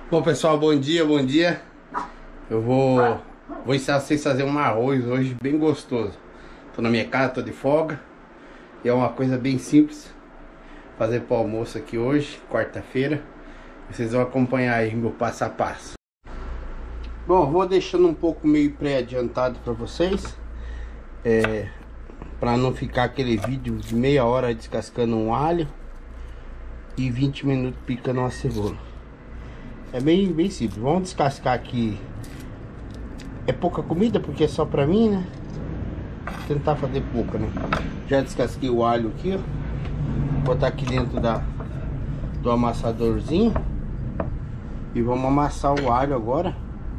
Bom, pessoal, bom dia, bom dia. Eu vou ensinar vocês a fazer um arroz hoje bem gostoso. Tô na minha casa, tô de folga. E é uma coisa bem simples fazer para o almoço aqui hoje, quarta-feira. Vocês vão acompanhar aí meu passo a passo. Bom, vou deixando um pouco meio pré-adiantado para vocês, para não ficar aquele vídeo de meia hora descascando um alho e 20 minutos picando uma cebola. É bem simples. Vamos descascar aqui. É pouca comida porque é só pra mim, né? Vou tentar fazer pouca, né? Já descasquei o alho aqui, ó. Vou botar aqui dentro do amassadorzinho. E vamos amassar o alho agora.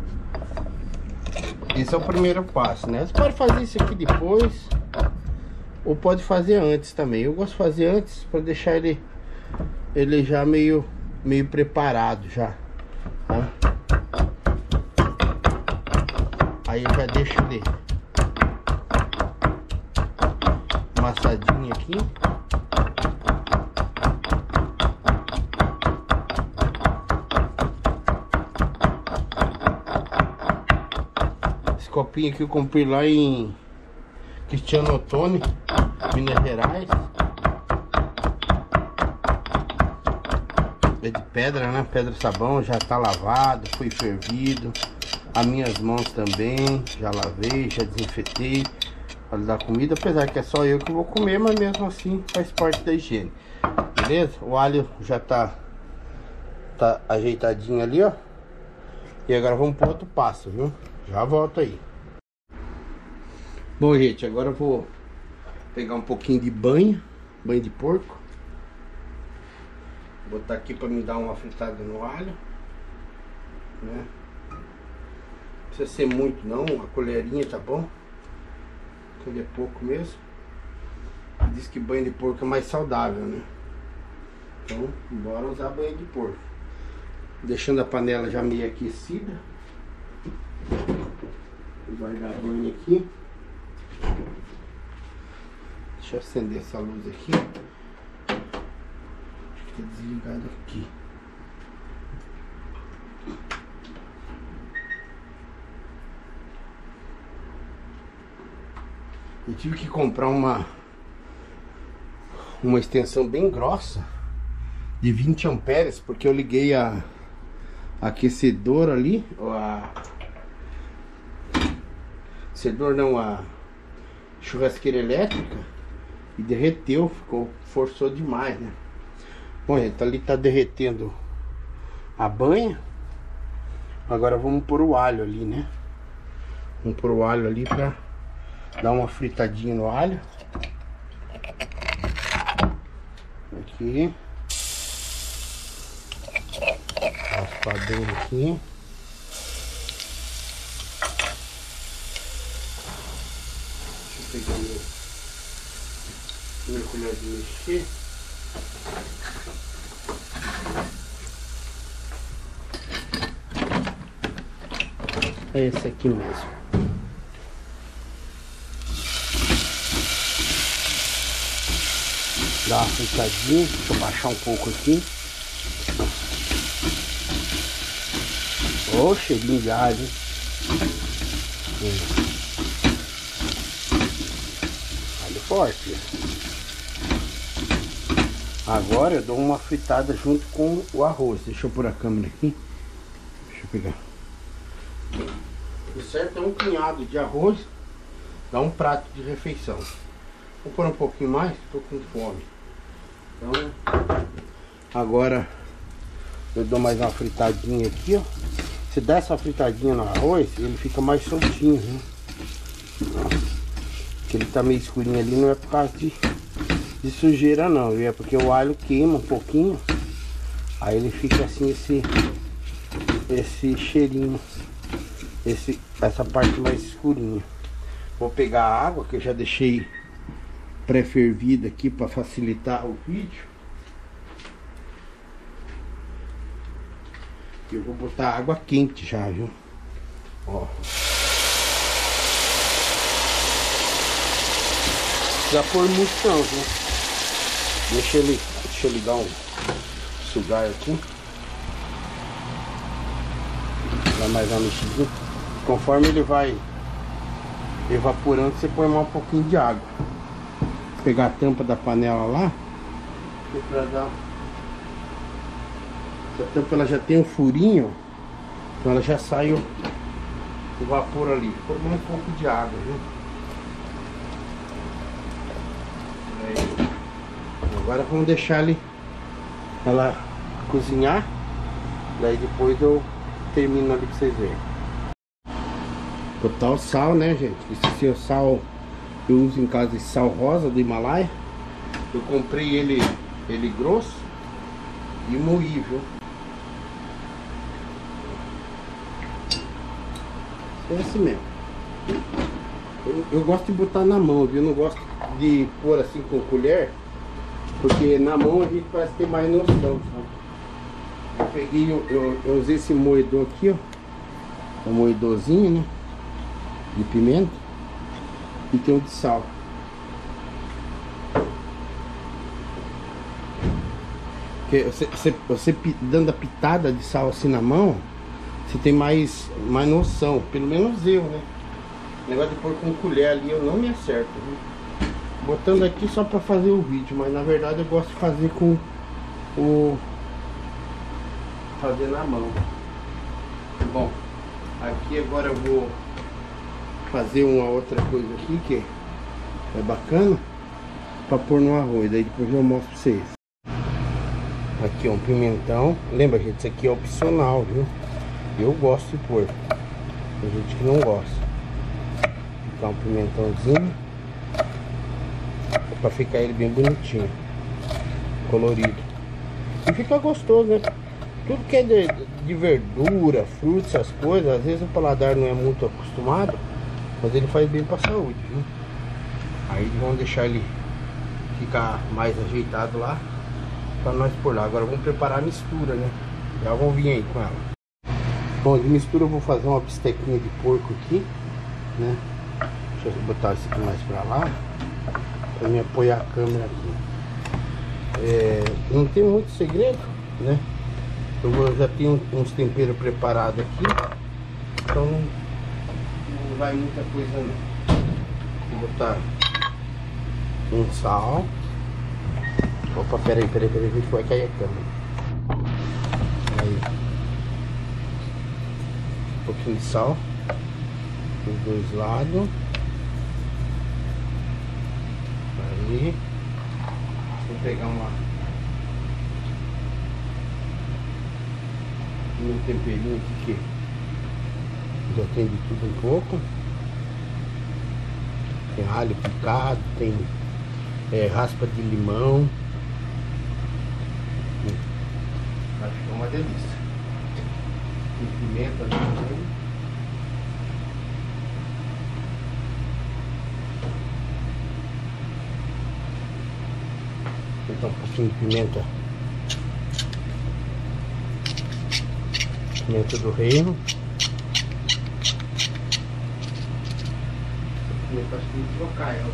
Esse é o primeiro passo, né? Você pode fazer isso aqui depois, ou pode fazer antes também. Eu gosto de fazer antes para deixar ele já meio preparado já, tá? Aí eu já deixo ele amassadinho aqui. Esse copinho aqui eu comprei lá em Cristiano Ottoni, Minas Gerais. É de pedra, né? Pedra sabão, já tá lavado, foi fervido. As minhas mãos também, já lavei, já desinfetei para dar comida, apesar que é só eu que vou comer, mas mesmo assim faz parte da higiene. Beleza? O alho já tá ajeitadinho ali, ó. E agora vamos para outro passo, viu? Já volto aí. Bom, gente, agora eu vou pegar um pouquinho de banho de porco. Vou botar aqui para me dar uma fritada no alho, né? Não precisa ser muito não, uma colherinha tá bom. Quando é pouco mesmo. Diz que banho de porco é mais saudável, né? Então, bora usar banho de porco. Deixando a panela já meio aquecida. Vou guardar banho aqui. Deixa eu acender essa luz aqui. Acho que tá desligado aqui. Eu tive que comprar uma extensão bem grossa de 20 amperes, porque eu liguei a aquecedor ali, aquecedor não, a churrasqueira elétrica, e derreteu, forçou demais, né? Bom, gente, ali tá derretendo a banha. Agora vamos pôr o alho ali, né? Vamos pôr o alho ali pra dar uma fritadinha no alho. Aqui. Raspar bem aqui. Deixa eu pegar minha colher de mexer. É esse aqui mesmo. Dá uma fritadinha, deixa eu baixar um pouco aqui. Ô, cheirinho de alho, hein? Alho forte. Agora eu dou uma fritada junto com o arroz. Deixa eu pôr a câmera aqui. Deixa eu pegar. O certo é um punhado de arroz, dá um prato de refeição. Vou pôr um pouquinho mais, tô com fome. Então, agora eu dou mais uma fritadinha aqui, ó. Se der essa fritadinha no arroz, ele fica mais soltinho, né? Porque ele tá meio escurinho ali, não é por causa de sujeira não, é porque o alho queima um pouquinho. Aí ele fica assim, esse cheirinho, essa parte mais escurinha. Vou pegar a água que eu já deixei pré-fervida aqui para facilitar o vídeo. Eu vou botar água quente já, viu? Ó. Não precisa pôr muito não, viu? Deixa eu ligar um sugar aqui. Dá mais uma mexidinha. Conforme ele vai evaporando, você põe mais um pouquinho de água. Vou pegar a tampa da panela lá. Pra dar... Essa tampa ela já tem um furinho, então ela já sai o vapor ali. Põe um pouco de água, viu? Aí. Agora vamos deixar ela cozinhar. Daí depois eu termino ali pra vocês verem. Botar o sal, né, gente? Esse é o sal que eu uso em casa, esse sal rosa do Himalaia. Eu comprei ele grosso e moí, viu? É assim mesmo. Eu gosto de botar na mão, viu? Eu não gosto de pôr assim com colher, porque na mão a gente parece ter mais noção, sabe? Eu peguei, eu usei esse moedor aqui, ó. Um moedorzinho, né? De pimenta. E tem o de sal. Porque você dando a pitada de sal assim na mão, você tem mais noção. Pelo menos eu, né? O negócio de pôr com colher ali eu não me acerto, viu? Botando aqui só pra fazer o vídeo, mas na verdade eu gosto de fazer com fazer na mão. Bom, aqui agora eu vou fazer uma outra coisa aqui que é bacana pra pôr no arroz, daí depois eu mostro pra vocês. Aqui ó, um pimentão. Lembra, gente, isso aqui é opcional, viu? Eu gosto de pôr. Tem gente que não gosta. Então um pimentãozinho pra ficar ele bem bonitinho, colorido. E fica gostoso, né? Tudo que é de verdura, frutas, essas coisas, às vezes o paladar não é muito acostumado, mas ele faz bem pra saúde, viu? Aí vamos deixar ele ficar mais ajeitado lá pra nós pôr lá. Agora vamos preparar a mistura, né? Já vamos vir aí com ela. Bom, de mistura eu vou fazer uma bistequinha de porco aqui, né? Deixa eu botar isso aqui mais pra lá, pra me apoiar a câmera aqui. Não tem muito segredo, né? Eu já tenho uns temperos preparados aqui, então não vai muita coisa não. Vou botar um sal. Opa, peraí, a gente vai cair a câmera. Aí. Um pouquinho de sal dos dois lados. Aí. Vou pegar um temperinho aqui que já tem de tudo um pouco. Tem alho picado, tem raspa de limão. Vai ficar uma delícia. Tem pimenta também. Vou botar um pouquinho de pimenta. Pimenta do reino. Pimenta acho que tem que trocar ela.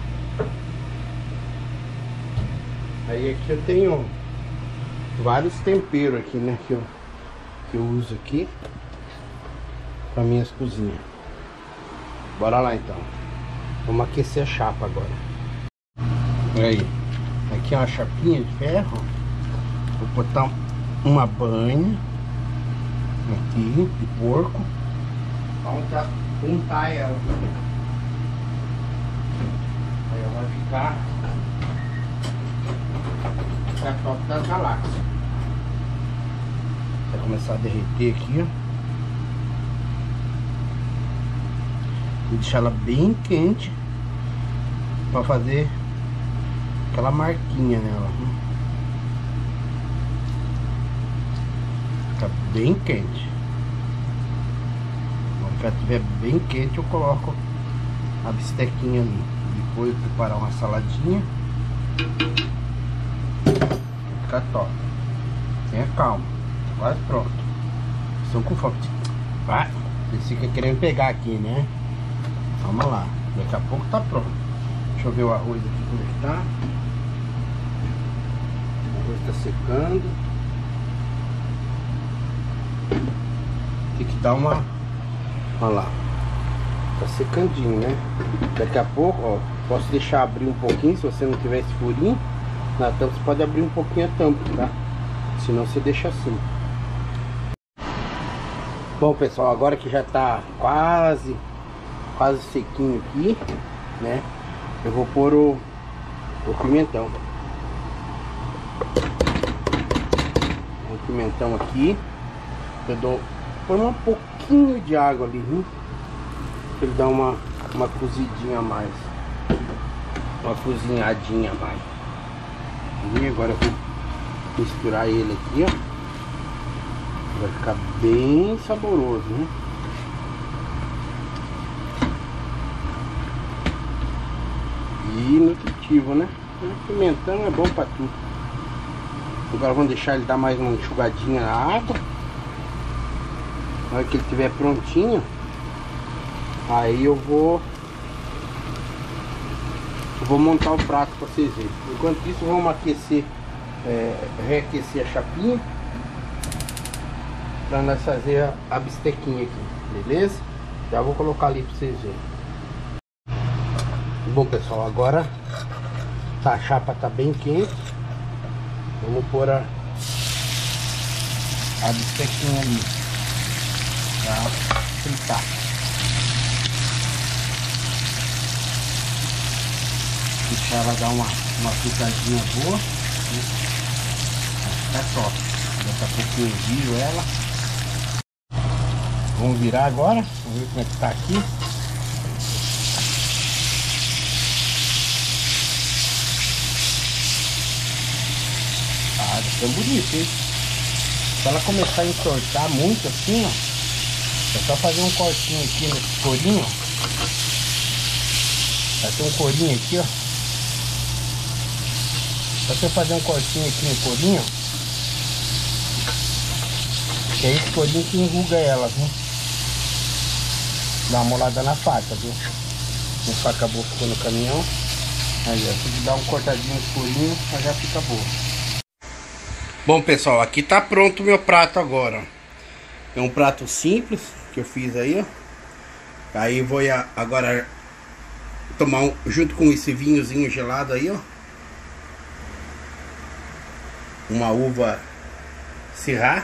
Aí aqui eu tenho vários temperos aqui, né? Que eu uso aqui para minhas cozinhas. Bora lá então. Vamos aquecer a chapa agora. Aí, aqui é uma chapinha de ferro. Vou botar uma banha aqui de porco. Vamos untar ela. Aí ela vai ficar a top das galáxias. Vai começar a derreter aqui, ó. Vou deixar ela bem quente para fazer aquela marquinha nela. Fica bem quente. Quando ela estiver bem quente, eu coloco a bistequinha ali. Depois preparar uma saladinha. Fica top. Tenha calma. Quase pronto. Estão com fome. Vai. Vocês ficam querendo pegar aqui, né? Vamos lá. Daqui a pouco tá pronto. Deixa eu ver o arroz aqui como é que tá. O arroz tá secando. Tem que dar uma... Olha lá. Tá secandinho, né? Daqui a pouco, ó, posso deixar abrir um pouquinho, se você não tiver esse furinho na tampa, você pode abrir um pouquinho a tampa, tá? Senão você deixa assim. Bom, pessoal, agora que já tá quase sequinho aqui, né? Eu vou pôr o pimentão. O pimentão aqui. Eu dou um pouquinho de água ali, viu? Pra ele dar uma cozidinha a mais. Uma cozinhadinha a mais. E agora eu vou misturar ele aqui, ó. Vai ficar bem saboroso, né? E nutritivo, né? O pimentão é bom pra tudo. Agora vamos deixar ele dar mais uma enxugadinha na água. Na hora que ele estiver prontinho, aí eu vou montar o prato pra vocês verem. Enquanto isso, vamos aquecer, reaquecer a chapinha pra nós fazer a bistequinha aqui, beleza? Já vou colocar ali pra vocês verem. Bom, pessoal, agora a chapa tá bem quente. Vamos pôr a bistequinha ali pra fritar. Deixar ela dar uma fritadinha boa. Tá top. Daqui a pouco eu viro ela. Vamos virar agora. Vamos ver como é que tá aqui. Ah, tá bonito, hein? Se ela começar a entortar muito assim, ó, é só fazer um cortinho aqui nesse corinho, ó. Vai ter um corinho aqui, ó. Só você fazer um cortinho aqui no corinho, que é esse corinho que enruga ela, viu? Dá uma molada na faca, viu? A faca boa ficou no caminhão. Aí, ó, se dá um cortadinho no corinho, já fica boa. Bom, pessoal, aqui tá pronto o meu prato agora. É um prato simples que eu fiz aí, ó. Aí vou agora tomar junto com esse vinhozinho gelado aí, ó. Uma uva Syrah.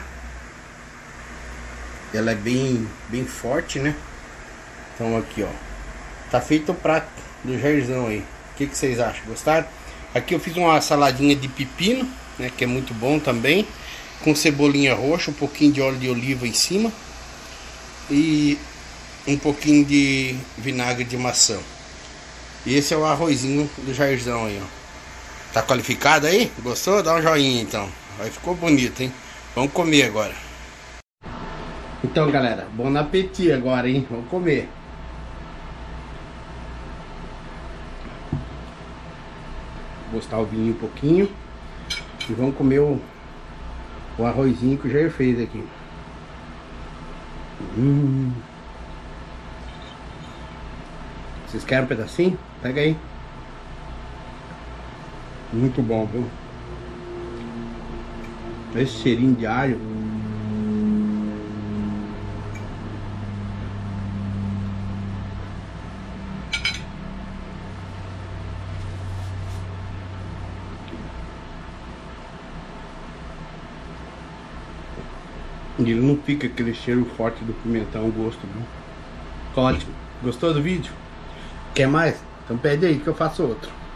Ela é bem forte, né? Então aqui, ó. Tá feito o prato do Jairzão aí. O que vocês acham? Gostaram? Aqui eu fiz uma saladinha de pepino, né, que é muito bom também, com cebolinha roxa, um pouquinho de óleo de oliva em cima e um pouquinho de vinagre de maçã. E esse é o arrozinho do Jairzão aí, ó. Tá qualificado aí? Gostou? Dá um joinha então. Aí ficou bonito, hein? Vamos comer agora. Então, galera, bom apetite agora, hein? Vamos comer. Vou gostar o vinho um pouquinho. E vamos comer o arrozinho que o Jair fez aqui. Vocês querem um pedacinho? Pega aí. Muito bom, viu? Esse cheirinho de alho. E ele não fica aquele cheiro forte do pimentão, o gosto, viu? Ótimo. Gostou do vídeo? Quer mais? Então pede aí que eu faço outro.